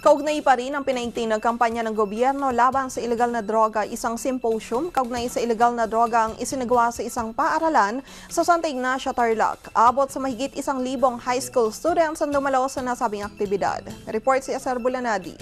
Kaugnay pa rin ang pinaigting kampanya ng gobyerno laban sa ilegal na droga, isang symposium kaugnay sa ilegal na droga ang isinagawa sa isang paaralan sa Santa Ignacia, Tarlac. Abot sa mahigit 1,000 high school students ang dumalo sa nasabing aktibidad. Report si Aser Bulanadi.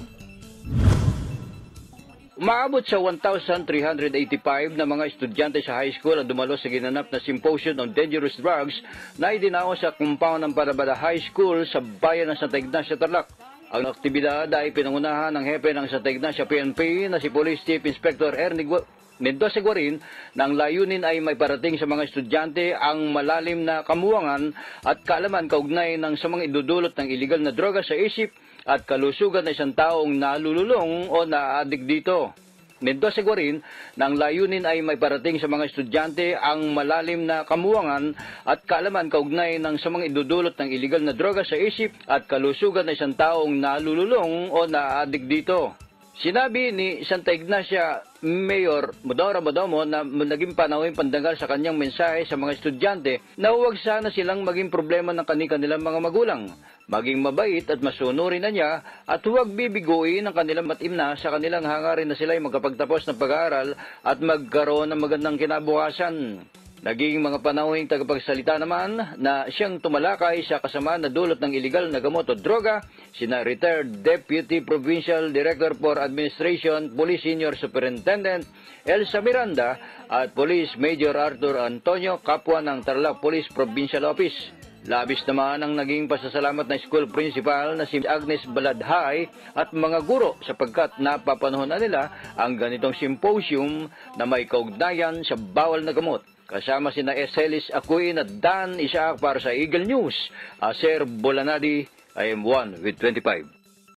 Umaabot sa 1,385 na mga estudyante sa high school ang dumalo sa ginanap na Symposium on Dangerous Drugs na idinao sa compound ng Parabada High School sa bayan ng Santa Ignacia, Tarlac. Ang aktibidad ay pinangunahan ng hepe ng Santa Ignacia PNP na si Police Chief Inspector Ernie Mendoza Guarin na ang layunin ay may parating sa mga estudyante ang malalim na kamuwangan at kaalaman kaugnay ng sa mga idudulot ng iligal na droga sa isip at kalusugan ng isang taong nalululong o naadik dito. Mendoza Guarin na ang layunin ay may parating sa mga estudyante ang malalim na kamuwangan at kaalaman kaugnay ng sa mga idudulot ng iligal na droga sa isip at kalusugan ng isang taong nalululong o naadik dito. Sinabi ni Santa Ignacia Mayor Modora Modomo na naging panahon pandangal sa kanyang mensahe sa mga estudyante na huwag sana silang maging problema ng kanilang mga magulang. Maging mabait at masunurin na niya at huwag bibiguin ang kanilang matimna sa kanilang hangarin na sila ay magkapagtapos ng pag-aaral at magkaroon ng magandang kinabukasan. Naging mga panahong tagapagsalita naman na siyang tumalakay sa kasamaan na dulot ng iligal na gamot o droga, sina retired Deputy Provincial Director for Administration, Police Senior Superintendent Elsa Miranda at Police Major Arthur Antonio, kapwa ng Tarlac Police Provincial Office. Labis naman ang naging pasasalamat ng school principal na si Agnes Baladhay at mga guro sapagkat napapanahon na nila ang ganitong symposium na may kaugnayan sa bawal na gamot. Kasama sina Eselis Acuin at Dan Isaac para sa Eagle News. Aser Bolanadi, I am 1 with 25.